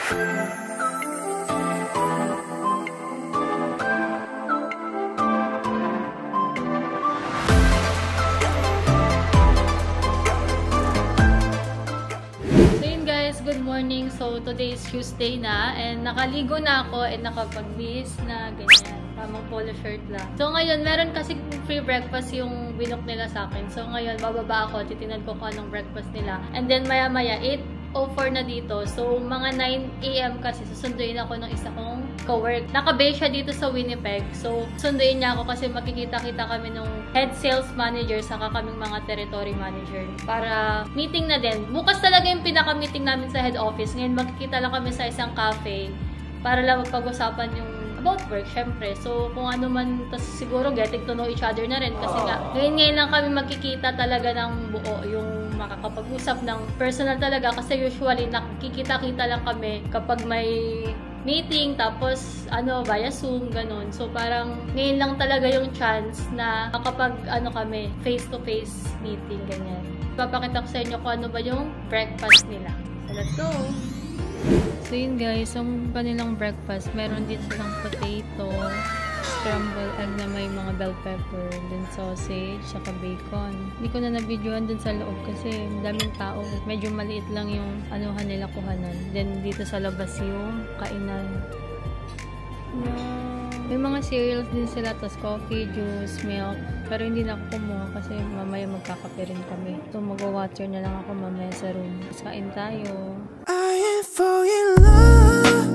Good morning. So, today is Tuesday na and nakaligo na ako and nakapagbihis na ganyan. Tamang polo shirt lang. So, ngayon, meron kasi free breakfast yung binook nila sa akin. So, ngayon, bababa ako. Titingnan ko kung anong breakfast nila. And then, maya-maya, 8:04 na dito. So, mga 9 AM kasi susunduin ako ng isa kong co-work. Naka-base siya dito sa Winnipeg. So, sunduin niya ako kasi makikita-kita kami nung head sales manager saka kaming mga territory manager. Para meeting na din. Bukas talaga yung pinaka-meeting namin sa head office. Ngayon, makikita lang kami sa isang cafe para lang magpag-usapan yung about work, syempre. So, kung ano man, tas siguro getting to know each other na rin. Kasi nga, ngayon lang kami magkikita talaga ng buo, yung makakapag-usap ng personal talaga. Kasi usually, nakikita-kita lang kami kapag may meeting, tapos, via Zoom, ganun. So, parang, ngayon lang talaga yung chance na kapag, kami, face-to-face meeting, ganyan. Papakita ko sa inyo kung ano ba yung breakfast nila. So, let's go! So yun guys, yung kanilang breakfast, meron din silang potato, scrambled egg na may mga bell pepper, then sausage, saka bacon. Hindi ko na na-videoan dun sa loob kasi daming tao. Medyo maliit lang yung anuhan nila kuhanan. Then dito sa labas yung kainan. May mga cereals din sila, tas coffee, juice, milk. Pero hindi na ako kumuha kasi mamaya magkakape rin kami. So mag-water na lang ako mamaya sa room. Mas kain tayo. I am falling in love.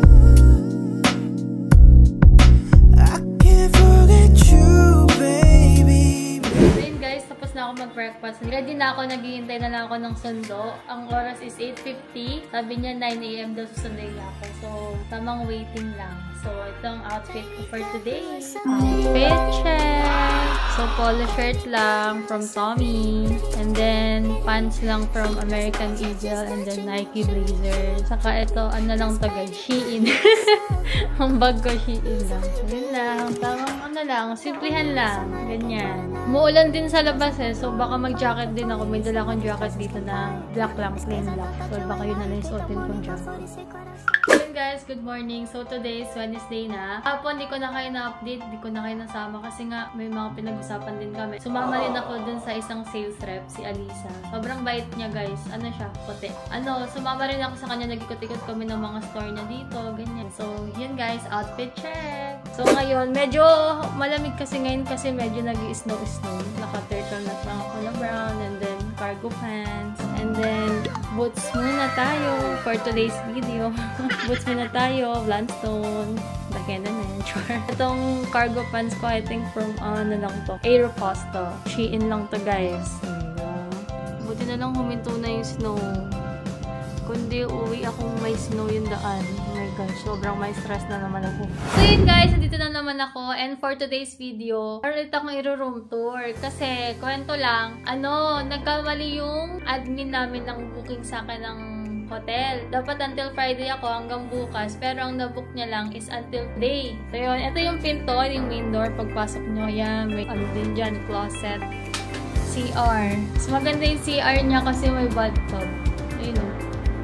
I can't forget you, baby. Ayun guys, tapos na ako mag-breakfast. Ready na ako, naghihintay na lang ako ng sundo. Ang oras is 8:50. Sabi niya 9 AM daw susunday ako. So, tamang waiting lang. So, itong outfit ko for today. Outfit check! So, polo shirt lang from Tommy. And then, pants lang from American Eagle. And then, Nike blazer. Saka ito, lang to guys, Shein. Ang bag ko, Shein lang. So, yun lang. Tamang lang, simplihan lang. Ganyan. Muulan din sa labas eh. So, baka mag-jacket din ako. May dala akong jacket dito na black lang, plain black. So, baka yun na lang isuotin kong jacket. Yun guys, good morning. So, today is Wednesday na. Hapon, di ko na kayo na-update. Di ko na kayo nasama kasi nga may mga pinag-usapan din kami. Sumama rin ako dun sa isang sales rep, si Alisa. Sobrang bait niya guys. Ano siya? Puti. Sumama rin ako sa kanya. Nag-ikot-ikot kami ng mga store niya dito. Ganyan. So, yun guys, outfit check. So, ngayon, medyo malamig kasi ngayon kasi medyo nag-i-snow-snow. Naka-turtleneck lang ako na brown and then cargo pants. And then, boots muna tayo for today's video. Boots muna tayo, Blundstone, Lagyan na sure. Itong cargo pants ko, I think from, lang to, Aeropostale. Shein lang to guys. Buti na lang huminto na yung snow. Kundi uwi akong may snow yung daan. Oh my gosh, sobrang may stress na naman ako. So yun guys, dito na naman ako. And for today's video, ulit akong i-room tour. Kasi, kwento lang, nagkamali yung admin namin ng booking sa akin ng hotel. Dapat until Friday ako hanggang bukas. Pero ang nabook niya lang is until day. So yun, ito yung pinto, yung main door. Pagpasok nyo, yan, may din dyan, closet, CR. So maganda yung CR niya kasi may bathtub. Ayun o.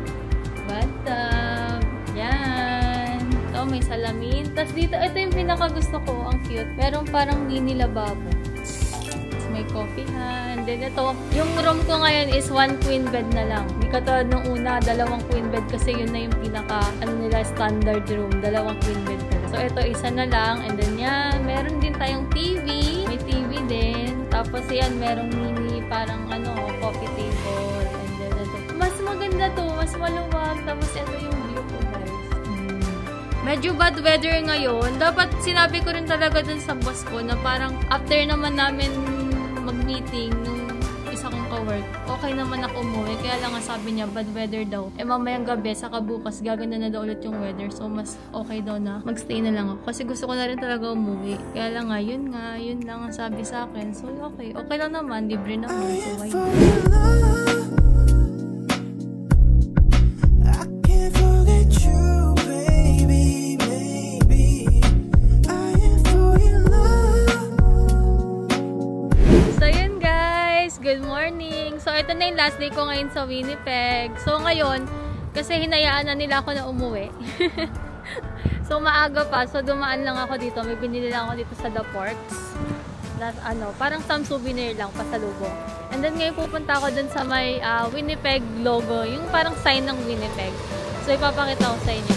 Bathtub. Yan. Ito, may salamin. Tapos dito, ito yung pinakagusto ko. Ang cute. Meron parang mini lababo. May coffeehan. Then ito, yung room ko ngayon is 1 queen bed na lang. Hindi katulad nung una, 2 queen bed kasi yun na yung pinaka, standard room. 2 queen bed na lang. So ito, isa na lang. And then yan, meron din tayong TV. May TV din. Tapos yan, merong mini, parang coffee table. And then ito. Mas maganda to. Mas maluwag. Tapos ito yung view ko, guys. Medyo bad weather ngayon. Dapat sinabi ko rin talaga dun sa boss ko na parang after naman namin mag-meeting nung isa kong ka-work, okay naman ako umuwi. Kaya lang nga sabi niya, bad weather daw. Mamayang gabi, saka bukas, gaganda na daw ulit yung weather. So, mas okay daw na mag-stay na lang ako. Kasi gusto ko na rin talaga umuwi. Kaya lang nga, yun lang ang sabi sa akin. So, okay. Okay lang naman, libre naman. So, why not? Good morning! So, ito na yung last day ko ngayon sa Winnipeg. So, ngayon, Kasi hinayaan na nila ako na umuwi. So maaga pa. So dumaan lang ako dito. May binili lang ako dito sa The Porks. Na, parang some souvenir lang pasalubong. And then ngayon pupunta ako dun sa may Winnipeg logo. Yung parang sign ng Winnipeg. So ipapakita ko sa inyo.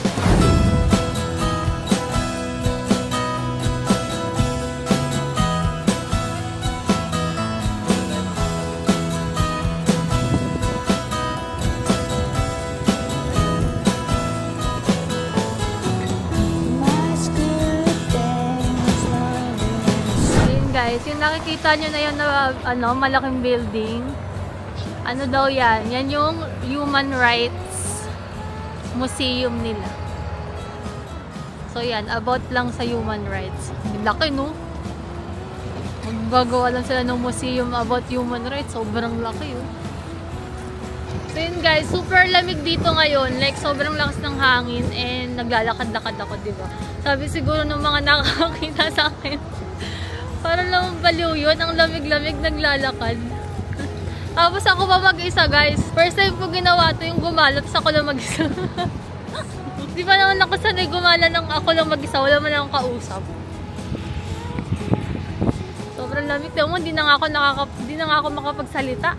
Guys, yung nakikita nyo na yun na malaking building, ano daw yan? Yan yung Human Rights Museum nila. So yan, about lang sa human rights. Laki, no? Maggagawa lang sila ng museum about human rights. Sobrang laki, oh. So yun guys, super lamig dito ngayon. Like, sobrang lakas ng hangin and naglalakad-lakad ako, diba? Sabi siguro ng mga nakakakita sa akin, parang lang baliw yun. Ang lamig-lamig naglalakad. Tapos ako pa mag-isa, guys. First time ko ginawa to yung gumala. Tapos ako lang mag-isa. Di ba naman ako sanay gumala ng ako lang mag-isa. Wala man akong kausap. Sobrang lamig. Tama mo, di na nga ako makapagsalita.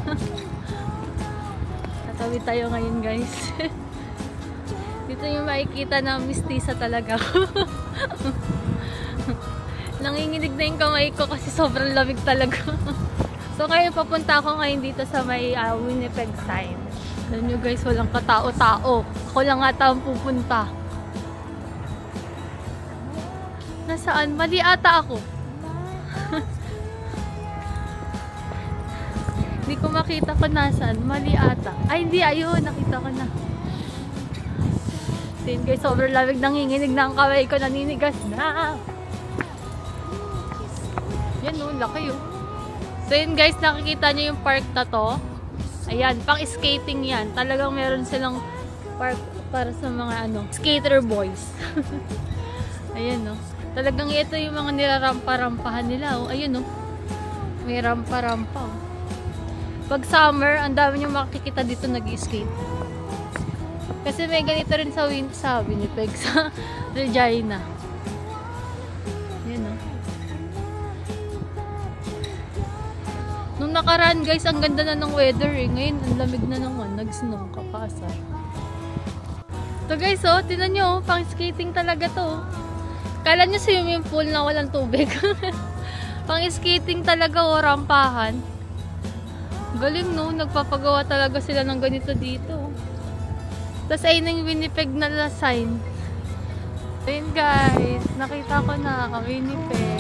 Tatawi tayo ngayon, guys. Dito yung makikita na mistisa talaga. Nanginginig na yung kamay ko kasi sobrang lamig talaga. So kaya papunta ako ngayon dito sa may Winnipeg sign. Alam nyo guys, walang katao-tao. Ako lang ata ang pupunta. Nasaan? Mali ata ako. Hindi ko makita kung nasaan. Mali ata. Ay hindi, ayun. Nakita ko na. So yun guys, sobrang lamig. Nanginginig na ang kamay ko. Naninigas na. Yan o, laki o. So yun guys, nakikita nyo yung park na to. Ayan, pang skating yan. Talagang meron silang park para sa mga skater boys. Ayan o. Talagang ito yung mga nirarampa-rampahan nila o. Ayun o. May rampa-rampa o. Pag summer, ang dami nyo makikita dito nag-skate. Kasi may ganito rin sa Winnipeg, sa Regina. Ayan o. Nung nakaraan guys, ang ganda na ng weather eh. Ngayon, ang lamig na naman. Nag-snow kapasa. So guys, oh, tinan nyo, pang skating talaga to. Kala nyo swimming pool na walang tubig. Pang skating talaga, oh, rampahan. Galing no, nagpapagawa talaga sila ng ganito dito. Tapos ayun yung Winnipeg na sign. Ayun guys, nakita ko na ang Winnipeg.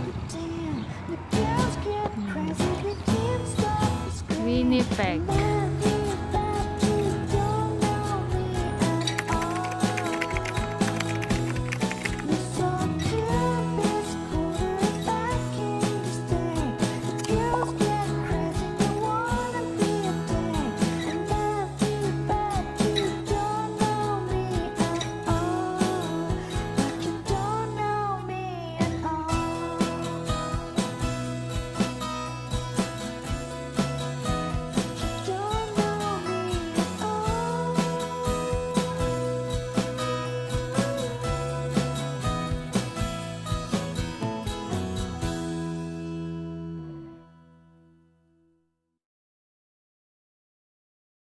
Winnipeg.